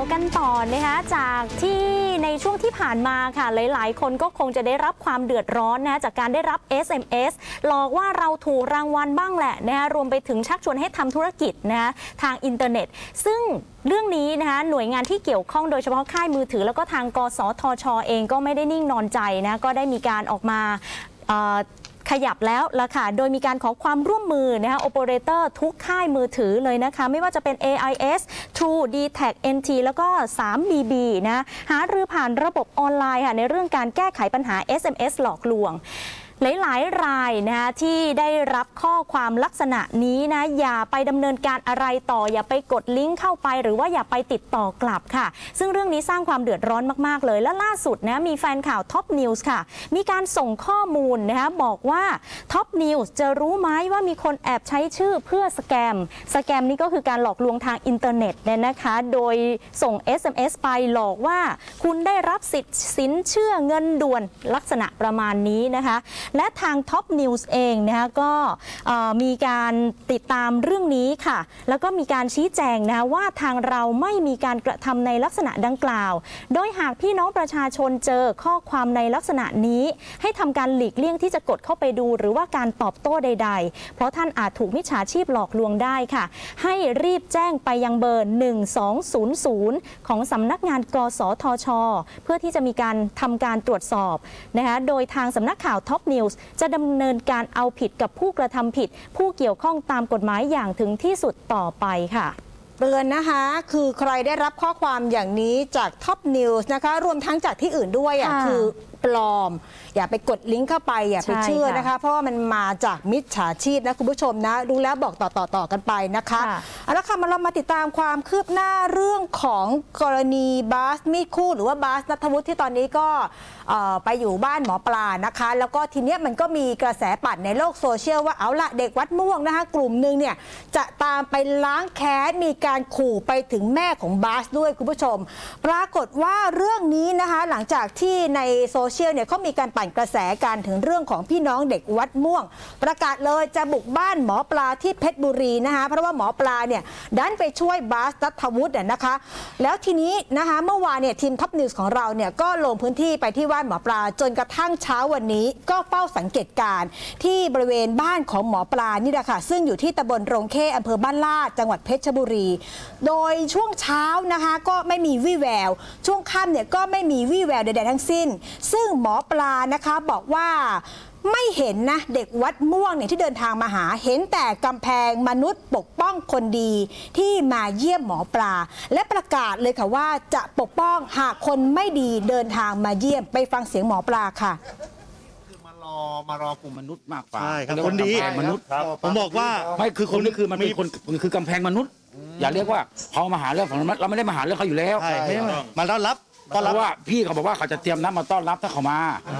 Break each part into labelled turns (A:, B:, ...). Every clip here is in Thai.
A: กันต่อนะคะจากที่ในช่วงที่ผ่านมาค่ะหลายๆคนก็คงจะได้รับความเดือดร้อนนะจากการได้รับ SMS หลอกว่าเราถูกรางวัลบ้างแหละนะคะรวมไปถึงชักชวนให้ทำธุรกิจนะทางอินเทอร์เน็ตซึ่งเรื่องนี้นะคะหน่วยงานที่เกี่ยวข้องโดยเฉพาะค่ายมือถือแล้วก็ทางกสทช.เองก็ไม่ได้นิ่งนอนใจนะก็ได้มีการออกมาขยับแล้วล่ะค่ะโดยมีการขอความร่วมมือนะคะโอเปอเรเตอร์ทุกค่ายมือถือเลยนะคะไม่ว่าจะเป็น AIS True D-Tag NT แล้วก็ 3BB นะหารือผ่านระบบออนไลน์ค่ะในเรื่องการแก้ไขปัญหา SMS หลอกลวงหลายๆรายนะที่ได้รับข้อความลักษณะนี้นะอย่าไปดำเนินการอะไรต่ออย่าไปกดลิงก์เข้าไปหรือว่าอย่าไปติดต่อกลับค่ะซึ่งเรื่องนี้สร้างความเดือดร้อนมากๆเลยและล่าสุดนะมีแฟนข่าว Top News ค่ะมีการส่งข้อมูลนะคะบอกว่า Top News จะรู้ไหมว่ามีคนแอบใช้ชื่อเพื่อสแกมนี่ก็คือการหลอกลวงทางอินเทอร์เน็ตเนี่ยนะคะโดยส่ง SMS ไปหลอกว่าคุณได้รับสิทธิ์สินเชื่อเงินด่วนลักษณะประมาณนี้นะคะและทาง Top News เองนะคะก็มีการติดตามเรื่องนี้ค่ะแล้วก็มีการชี้แจงนะว่าทางเราไม่มีการกระทำในลักษณะดังกล่าวโดยหากพี่น้องประชาชนเจอข้อความในลักษณะนี้ให้ทำการหลีกเลี่ยงที่จะกดเข้าไปดูหรือว่าการตอบโต้ใดๆเพราะท่านอาจถูกมิจฉาชีพหลอกลวงได้ค่ะให้รีบแจ้งไปยังเบอร์1200ของสำนักงานกสทช.เพื่อที่จะมีการทำการตรวจสอบนะคะโดยทางสำนักข่าว Top Newsจะดำเนินการเอาผิดกับผู้กระทำผิดผู้เกี่ยวข้องตามกฎหมายอย่างถึงที่สุดต่อไปค่ะ
B: เตือนนะคะคือใครได้รับข้อความอย่างนี้จาก Top News นะคะรวมทั้งจากที่อื่นด้วยคือปลอมอย่าไปกดลิงก์เข้าไปอย่าไปเชื่อนะคะเพราะว่ามันมาจากมิจฉาชีพนะคุณผู้ชมนะรู้แล้วบอกต่อกันไปนะคะเอาละค่ะเรามาติดตามความคืบหน้าเรื่องของกรณีบาสมีดคู่หรือว่าบาสณัฐวุฒิที่ตอนนี้ก็ไปอยู่บ้านหมอปลานะคะแล้วก็ทีเนี้ยมันก็มีกระแสปั่นในโลกโซเชียลว่าเอาละเด็กวัดม่วงนะคะกลุ่มหนึ่งเนี่ยจะตามไปล้างแค้นมีการขู่ไปถึงแม่ของบาสด้วยคุณผู้ชมปรากฏว่าเรื่องนี้นะคะหลังจากที่ในโซเชียลเนี่ยเขามีการปั่นกระแสกันถึงเรื่องของพี่น้องเด็กวัดม่วงประกาศเลยจะบุกบ้านหมอปลาที่เพชรบุรีนะคะเพราะว่าหมอปลาเนี่ยดันไปช่วยบาสณัฐวุฒินะคะแล้วทีนี้นะคะเมื่อวานเนี่ยทีมท็อปนิวส์ของเราเนี่ยก็ลงพื้นที่ไปที่บ้านหมอปลาจนกระทั่งเช้าวันนี้ก็เฝ้าสังเกตการณ์ที่บริเวณบ้านของหมอปลานี่แหละค่ะซึ่งอยู่ที่ตำบลโรงเข้อำเภอบ้านลาดจังหวัดเพชรบุรีโดยช่วงเช้านะคะก็ไม่มีวี่แววช่วงค่ำเนี่ยก็ไม่มีวี่แววใดๆทั้งสิ้นซึ่งหมอปลานะคะบอกว่าไม่เห็นนะเด็กวัดม่วงเนี่ยที่เดินทางมาหาเห็นแต่กำแพงมนุษย์ปกป้องคนดีที่มาเยี่ยมหมอปลาและประกาศเลยค่ะว่าจะปกป้องหากคนไม่ดีเดินทางมาเยี่ยมไปฟังเสียงหมอปลาค่ะ
C: คือมารอกลุ่มมนุษย์มากกว่า
D: ใช่ครับคนดี
C: มนุษย์
D: ผมบอกว่า
C: ไม่คือคนนี้คือมันเป็นคนคือกำแพงมนุษย์อย่าเรียกว่าเขามาหาเรื่องของเราไม่ได้มาหาเรื่องเขาอยู่แล้ว
D: มาต้อนรับ
C: เพราะว่าพี่เขาบอกว่าเขาจะเตรียมน้ำมาต้อนรับถ้าเขามา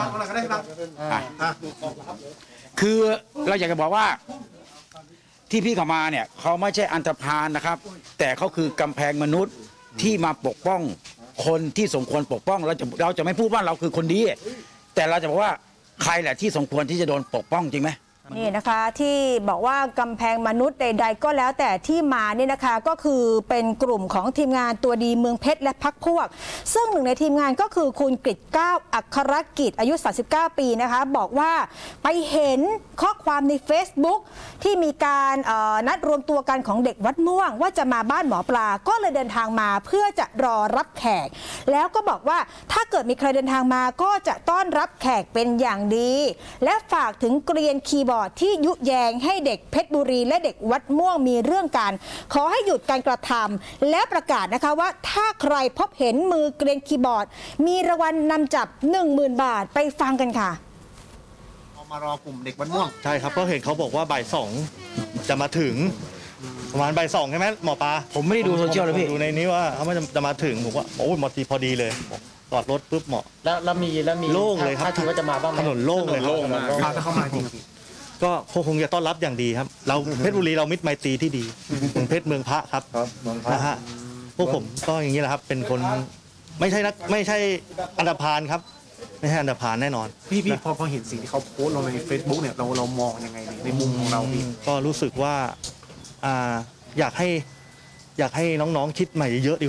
C: คือเราอยากจะบอกว่าที่พี่เขามาเนี่ยเขาไม่ใช่อันธพาลนะครับแต่เขาคือกำแพงมนุษย์ที่มาปกป้องคนที่สมควรปกป้องเราจะไม่พูดว่าเราคือคนดีแต่เราจะบอกว่าใครแหละที่สมควรที่จะโดนปกป้องจริงไหม
B: นี่นะคะที่บอกว่ากำแพงมนุษย์ใดๆก็แล้วแต่ที่มาเนี่ยนะคะก็คือเป็นกลุ่มของทีมงานตัวดีเมืองเพชรและพรรคพวกซึ่งหนึ่งในทีมงานก็คือคุณกฤษเก้าอัครกิจอายุ39 ปีนะคะบอกว่าไปเห็นข้อความใน Facebook ที่มีการนัดรวมตัวกันของเด็กวัดม่วงว่าจะมาบ้านหมอปลาก็เลยเดินทางมาเพื่อจะรอรับแขกแล้วก็บอกว่าถ้าเกิดมีใครเดินทางมาก็จะต้อนรับแขกเป็นอย่างดีและฝากถึงเกรียนคีย์บอร์ดที่ยุแยงให้เด็กเพชรบุรีและเด็กวัดม่วงมีเรื่องกันขอให้หยุดการกระทำและประกาศนะคะว่าถ้าใครพบเห็นมือเกรียนคีย์บอร์ดมีรางวัลนำจับ 10,000 บาทไปฟังกันค่ะ
C: มารอกลุ่มเด็กวัดม่วง
D: ใช่ครับก็เห็นเขาบอกว่าบ่าย 2จะมาถึงประมาณบ่าย 2ใช่ไหมหมอปลา
C: ผมไม่ได้ดูโซเชียลเลยพี่
D: ดูในนี้ว่าเขาจะมาถึงผมว่าโอ้ยพอดีเลยจอดรถปุ๊บเหมาะ
E: แล้วมี
D: โล่งเลยครับ
E: ถ้าถือว่าจะมาบ้าง
D: ถนนโล่งเลย
C: ถ้าเข้ามาจริง
D: ก็คงจะต้อนรับอย่างดีครับเราเพชรบุรีเรามิตรไมตรีที่ดีเมืองเพชรเมืองพระครับนะฮะพวกผมก็อย่างนี้แหละครับเป็นคนไม่ใช่อันธพาลครับไม่ใช่อันธพาลแน่นอน
C: พี่พอเห็นสิ่งที่เขาโพสต์ลงใน Facebook เนี่ยเรามองยังไงในมุมของเราพี่
D: ก็รู้สึกว่าอยากให้น้องๆคิดใหม่เยอะดีกว่า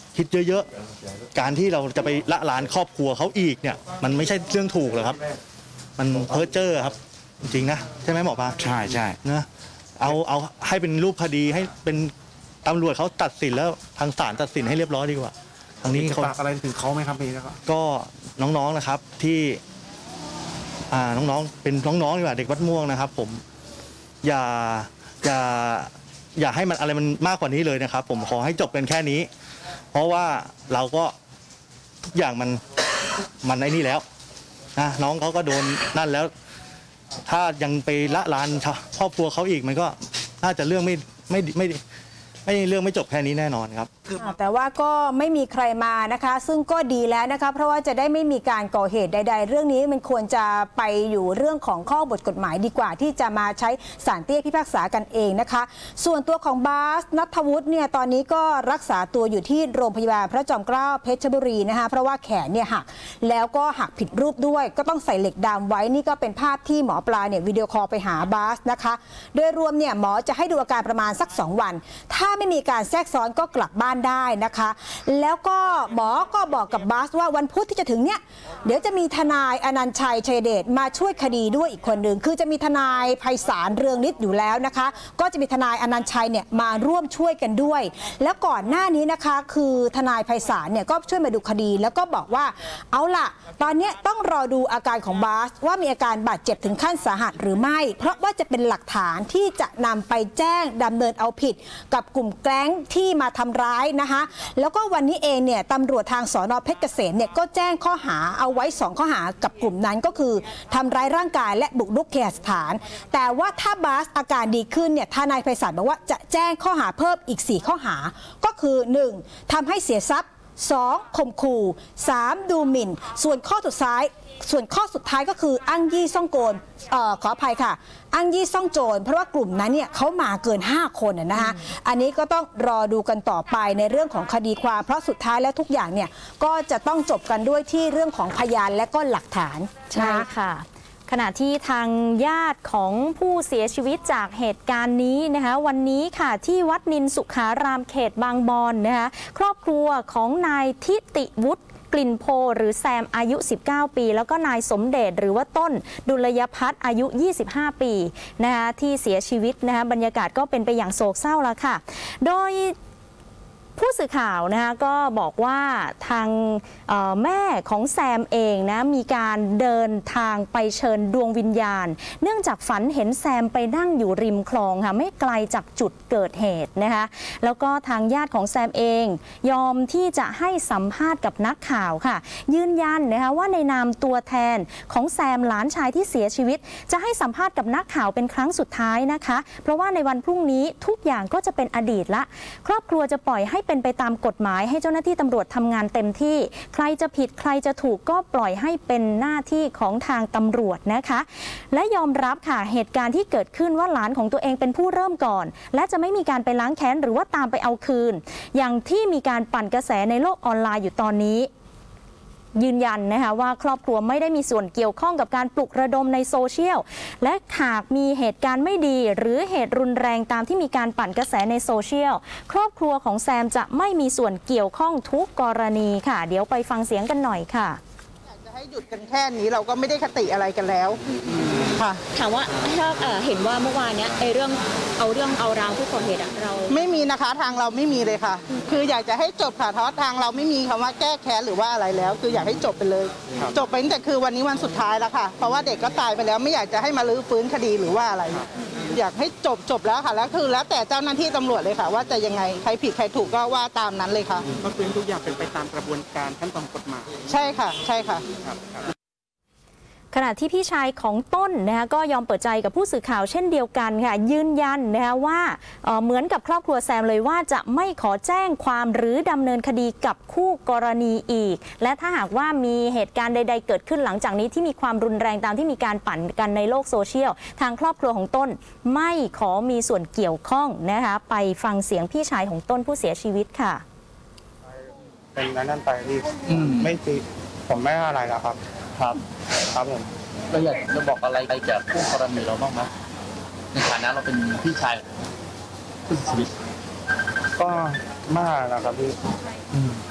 D: คิดเยอะๆการที่เราจะไปละลานครอบครัวเขาอีกเนี่ยมันไม่ใช่เรื่องถูกหรอกครับมันเพ้อเจ้อครับจริงๆนะใช่ไหมหมอปลา
C: ใช่ใช่
D: นะเอาให้เป็นรูปคดีให้เป็นตำรวจเขาตัดสินแล้วทางศาลตัดสินให้เรียบร้อยดีกว่าทางนี้
E: ฝากอะไรถึงเขาไหมครับพี่แล้ว
D: ก็น้องๆนะครับที่น้องๆเป็นน้องๆดีกว่าเด็กวัดม่วงนะครับ ผมอย่าให้มันอะไรมันมากกว่านี้เลยนะครับ ผมขอให้จบกันแค่นี้ เพราะว่าเราก็ทุกอย่างมันไอ้นี่แล้วนะน้องเขาก็โดนนั่นแล้ว ถ้ายังไปละลานครอบครัวเขาอีกมันก็น่าจะเรื่องไม่เรื่องไม่จบแค่นี้แน่นอนครับ
B: แต่ว่าก็ไม่มีใครมานะคะซึ่งก็ดีแล้วนะคะเพราะว่าจะได้ไม่มีการก่อเหตุใดๆเรื่องนี้มันควรจะไปอยู่เรื่องของข้อบทกฎหมายดีกว่าที่จะมาใช้ศาลเตี้ยพิพากษากันเองนะคะส่วนตัวของบาสณัฐวุฒิเนี่ยตอนนี้ก็รักษาตัวอยู่ที่โรงพยาบาลพระจอมเกล้าเพชรบุรีนะคะเพราะว่าแขนเนี่ยหักแล้วก็หักผิดรูปด้วยก็ต้องใส่เหล็กดามไว้นี่ก็เป็นภาพที่หมอปลาเนี่ยวิดีโอคอลไปหาบาสนะคะโดยรวมเนี่ยหมอจะให้ดูอาการประมาณสัก2 วันถ้าไม่มีการแทรกซ้อนก็กลับบ้านได้นะคะแล้วก็หมอก็บอกกับบาสว่าวันพุธที่จะถึงเนี่ยเดี๋ยวจะมีทนายอนันต์ชัยชัยเดชมาช่วยคดีด้วยอีกคนหนึ่งคือจะมีทนายไพศาลเรืองฤทธิ์อยู่แล้วนะคะก็จะมีทนายอนันต์ชัยเนี่ยมาร่วมช่วยกันด้วยแล้วก่อนหน้านี้นะคะคือทนายไพศาลเนี่ยก็ช่วยมาดูคดีแล้วก็บอกว่าเอาล่ะตอนนี้ต้องรอดูอาการของบาสว่ามีอาการบาดเจ็บถึงขั้นสาหัสหรือไม่เพราะว่าจะเป็นหลักฐานที่จะนำไปแจ้งดำเนินเอาผิดกับกลุ่มแก๊งที่มาทำร้ายนะคะแล้วก็วันนี้เองเนี่ยตำรวจทางสน.เพชรเกษมเนี่ยก็แจ้งข้อหาเอาไว้2ข้อหากับกลุ่มนั้นก็คือทำร้ายร่างกายและบุกรุกเคหสถานแต่ว่าถ้าบาสอาการดีขึ้นเนี่ยทนายไพศาลบอกว่าจะแจ้งข้อหาเพิ่มอีก4ข้อหาก็คือ 1. ทำให้เสียทรัพย์ 2. ข่มขู่ 3. ดูหมิ่นส่วนข้อสุดท้ายก็คืออ้างยี่ซ่องโจรขออภัยค่ะอ้างยี่ซ่องโจรเพราะว่ากลุ่มนั้นเนี่ยเขามาเกิน5 คนนะคะอันนี้ก็ต้องรอดูกันต่อไปในเรื่องของคดีความเพราะสุดท้ายแล้วทุกอย่างเนี่ยก็จะต้องจบกันด้วยที่เรื่องของพยานและก็หลักฐาน
A: ใช่ค่ะขณะที่ทางญาติของผู้เสียชีวิตจากเหตุการณ์นี้นะคะวันนี้ค่ะที่วัดนินสุขารามเขตบางบอนนะคะครอบครัวของนายทิติวุฒิกลิ่นโพหรือแซมอายุ19 ปีแล้วก็นายสมเดชหรือว่าต้นดุลยพัฒน์อายุ25 ปีนะคะที่เสียชีวิตนะคะบรรยากาศก็เป็นไปอย่างโศกเศร้าแล้วค่ะโดยผู้สื่อข่าวนะคะก็บอกว่าทางแม่ของแซมเองนะมีการเดินทางไปเชิญดวงวิญญาณเนื่องจากฝันเห็นแซมไปนั่งอยู่ริมคลองค่ะไม่ไกลจากจุดเกิดเหตุนะคะแล้วก็ทางญาติของแซมเองยอมที่จะให้สัมภาษณ์กับนักข่าวค่ะยืนยันนะคะว่าในนามตัวแทนของแซมหลานชายที่เสียชีวิตจะให้สัมภาษณ์กับนักข่าวเป็นครั้งสุดท้ายนะคะเพราะว่าในวันพรุ่งนี้ทุกอย่างก็จะเป็นอดีตละครอบครัวจะปล่อยให้เป็นไปตามกฎหมายให้เจ้าหน้าที่ตำรวจทำงานเต็มที่ใครจะผิดใครจะถูกก็ปล่อยให้เป็นหน้าที่ของทางตำรวจนะคะและยอมรับค่ะเหตุการณ์ที่เกิดขึ้นว่าหลานของตัวเองเป็นผู้เริ่มก่อนและจะไม่มีการไปล้างแค้นหรือว่าตามไปเอาคืนอย่างที่มีการปั่นกระแสในโลกออนไลน์อยู่ตอนนี้ยืนยันนะคะว่าครอบครัวไม่ได้มีส่วนเกี่ยวข้องกับการปลุกระดมในโซเชียลและหากมีเหตุการณ์ไม่ดีหรือเหตุรุนแรงตามที่มีการปั่นกระแสในโซเชียลครอบครัวของแซมจะไม่มีส่วนเกี่ยวข้องทุกกรณีค่ะเดี๋ยวไปฟังเสียงกันหน่อยค่ะ
F: อยากจะให้หยุดกันแค่นี้เราก็ไม่ได้คติอะไรกันแล้วค่ะ
G: ถามว่าถ้าเห็นว่าเมื่อวานเนี้ยเรื่องเอาราวผู้ก่อเหตุเรา
F: ไม่มีนะคะทางเราไม่มีเลยค่ะคืออยากจะให้จบค่ะเพราะทางเราไม่มีคำว่าแก้แค้นหรือว่าอะไรแล้วคืออยากให้จบไปเลยจบไปตั้งแต่คือวันนี้วันสุดท้ายแล้วค่ะเพราะว่าเด็กก็ตายไปแล้วไม่อยากจะให้มาลื้อฟื้นคดีหรือว่าอะไรอยากให้จบแล้วค่ะแล้วคือแล้วแต่เจ้าหน้าที่ตำรวจเลยค่ะว่าจะยังไงใครผิดใครถูกก็ว่าตามนั้นเลยค่ะ
E: ก็คือทุกอย่างเป็นไปตามกระบวนการขั้นตอนกฎหมาย
F: ใช่ค่ะใช่ค่ะ
A: ขณะที่พี่ชายของต้นนะคะก็ยอมเปิดใจกับผู้สื่อข่าวเช่นเดียวกันค่ะยืนยันนะคะว่าเหมือนกับครอบครัวแซมเลยว่าจะไม่ขอแจ้งความหรือดำเนินคดีกับคู่กรณีอีกและถ้าหากว่ามีเหตุการณ์ใดๆเกิดขึ้นหลังจากนี้ที่มีความรุนแรงตามที่มีการปั่นกันในโลกโซเชียลทางครอบครัวของต้นไม่ขอมีส่วนเกี่ยวข้องนะคะไปฟังเสียงพี่ชายของต้นผู้เสียชีวิตค่ะ
E: เป็นนั่นไปที่ไม่ตีผมไม่อะไรแล้วครับครับผม
H: เราอยากจะบอกอะไรไปจากคู่กรณีเราบ้างไหมในฐานะเราเป็นพี่ชายผู้เสียชีวิต
E: ก็มากนะครับพี่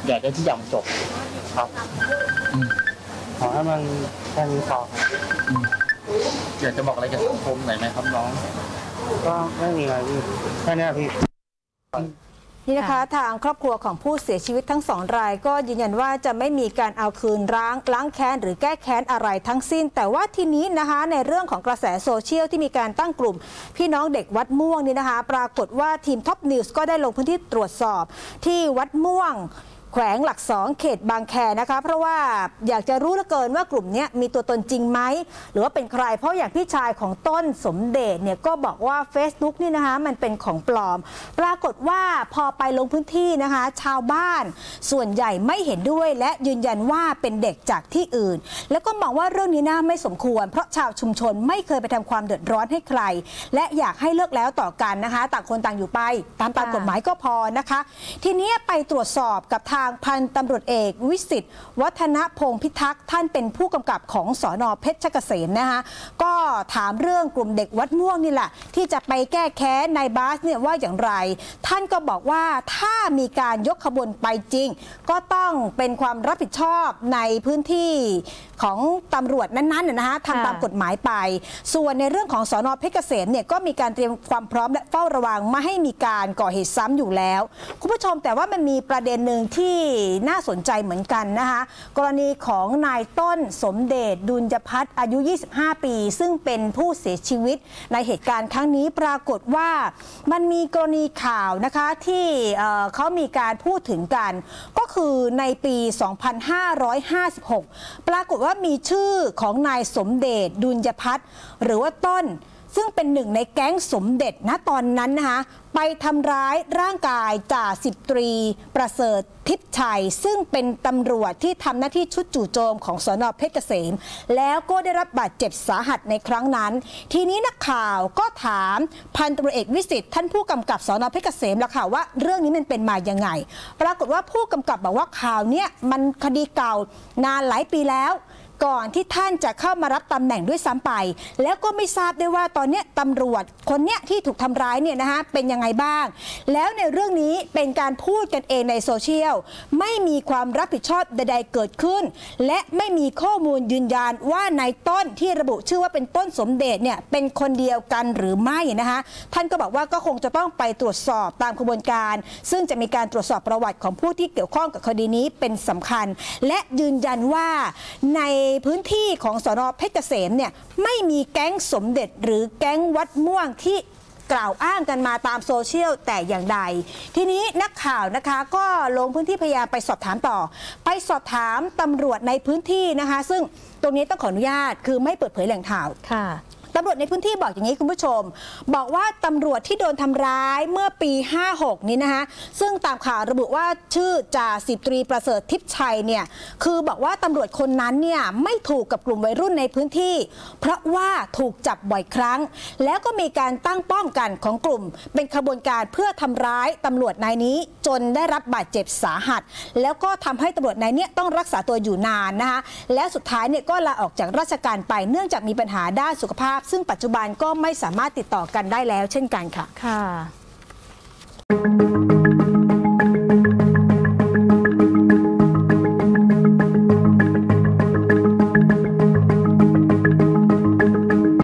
H: อยากได้ทุกอย่างจบครับ
E: ขอให้มันแค่นี้พอ
H: อยากจะบอกอะไรกับสังคมหน่อยไหมครับน้อง
E: ก็ไม่มีอะไรพี่แค่นี้พี่
B: นี่นะคะทางครอบครัวของผู้เสียชีวิตทั้ง2 รายก็ยืนยันว่าจะไม่มีการเอาคืนล้างแค้นหรือแก้แค้นอะไรทั้งสิ้นแต่ว่าทีนี้นะคะในเรื่องของกระแสโซเชียลที่มีการตั้งกลุ่มพี่น้องเด็กวัดม่วงนี่นะคะปรากฏว่าทีมท็อปนิวส์ก็ได้ลงพื้นที่ตรวจสอบที่วัดม่วงแขวงหลัก2เขตบางแคนะคะเพราะว่าอยากจะรู้เหลือเกินว่ากลุ่มนี้มีตัวตนจริงไหมหรือว่าเป็นใครเพราะอย่างพี่ชายของต้นสมเด็จเนี่ยก็บอกว่า Facebook นี่นะคะมันเป็นของปลอมปรากฏว่าพอไปลงพื้นที่นะคะชาวบ้านส่วนใหญ่ไม่เห็นด้วยและยืนยันว่าเป็นเด็กจากที่อื่นแล้วก็มองว่าเรื่องนี้น่าไม่สมควรเพราะชาวชุมชนไม่เคยไปทำความเดือดร้อนให้ใครและอยากให้เลิกแล้วต่อกันนะคะต่างคนต่างอยู่ไปตามกฎหมายก็พอนะคะทีนี้ไปตรวจสอบกับทางพันตำรวจเอกวิสิทธิ์วัฒนพงษ์พิทักษ์ท่านเป็นผู้กำกับของสน.เพชรเกษมนะคะก็ถามเรื่องกลุ่มเด็กวัดม่วงนี่แหละที่จะไปแก้แค้นนายบาสเนี่ยว่าอย่างไรท่านก็บอกว่าถ้ามีการยกขบวนไปจริงก็ต้องเป็นความรับผิดชอบในพื้นที่ของตำรวจนั้นๆนะคะทำตามกฎหมายไปส่วนในเรื่องของสน.เพชรเกษมเนี่ยก็มีการเตรียมความพร้อมและเฝ้าระวังไม่ให้มีการก่อเหตุซ้ำอยู่แล้วคุณผู้ชมแต่ว่ามันมีประเด็นหนึ่งที่น่าสนใจเหมือนกันนะคะกรณีของนายต้นสมเด็จดุลยพัฒน์อายุ25 ปีซึ่งเป็นผู้เสียชีวิตในเหตุการณ์ครั้งนี้ปรากฏว่ามันมีกรณีข่าวนะคะที่เขามีการพูดถึงกันก็คือในปี 2556 ปรากฏว่ามีชื่อของนายสมเด็จดุลยพัฒน์หรือว่าต้นซึ่งเป็นหนึ่งในแก๊งสมเด็จนะตอนนั้นนะคะไปทำร้ายร่างกายจ่าสิบตรีประเสริฐทิพย์ชัยซึ่งเป็นตำรวจที่ทำหน้าที่ชุดจู่โจมของสน.เพชรเกษมแล้วก็ได้รับบาดเจ็บสาหัสในครั้งนั้นทีนี้นักข่าวก็ถามพันตำรวจเอกวิสิทธิ์ท่านผู้กำกับสน.เพชรเกษมแล้วค่ะว่าเรื่องนี้มันเป็นมายังไงปรากฏว่าผู้กำกับบอกว่าข่าวเนี้ยมันคดีเก่านานหลายปีแล้วก่อนที่ท่านจะเข้ามารับตำแหน่งด้วยซ้ำไปแล้วก็ไม่ทราบด้วยว่าตอนนี้ตำรวจคนเนี้ยที่ถูกทำร้ายเนี่ยนะคะเป็นยังไงบ้างแล้วในเรื่องนี้เป็นการพูดกันเองในโซเชียลไม่มีความรับผิดชอบใดๆเกิดขึ้นและไม่มีข้อมูลยืนยันว่านายต้นที่ระบุชื่อว่าเป็นต้นสมเด็จเนี่ยเป็นคนเดียวกันหรือไม่นะคะท่านก็บอกว่าก็คงจะต้องไปตรวจสอบตามกระบวนการซึ่งจะมีการตรวจสอบประวัติของผู้ที่เกี่ยวข้องกับคดีนี้เป็นสำคัญและยืนยันว่าในพื้นที่ของสน.เพชรเกษมเนี่ยไม่มีแก๊งสมเด็จหรือแก๊งวัดม่วงที่กล่าวอ้างกันมาตามโซเชียลแต่อย่างใดทีนี้นักข่าวนะคะก็ลงพื้นที่พยายามไปสอบถามต่อไปสอบถามตำรวจในพื้นที่นะคะซึ่งตรงนี้ต้องขออนุญาตคือไม่เปิดเผยแหล่งข่าวค่ะตำรวจในพื้นที่บอกอย่างนี้คุณผู้ชมบอกว่าตำรวจที่โดนทำร้ายเมื่อปี 56 นี้นะคะซึ่งตามข่าวระบุว่าชื่อจ่าสิบตรีประเสริฐทิพย์ชัยเนี่ยคือบอกว่าตำรวจคนนั้นเนี่ยไม่ถูกกับกลุ่มวัยรุ่นในพื้นที่เพราะว่าถูกจับบ่อยครั้งแล้วก็มีการตั้งป้อมกันของกลุ่มเป็นขบวนการเพื่อทำร้ายตำรวจนายนี้จนได้รับบาดเจ็บสาหัสแล้วก็ทำให้ตำรวจนายนี้ต้องรักษาตัวอยู่นานนะคะและสุดท้ายเนี่ยก็ลาออกจากราชการไปเนื่องจากมีปัญหาด้านสุขภาพซึ่งปัจจุบันก็ไม่สามารถติดต่อกันได้แล้วเช่นกันค่ะ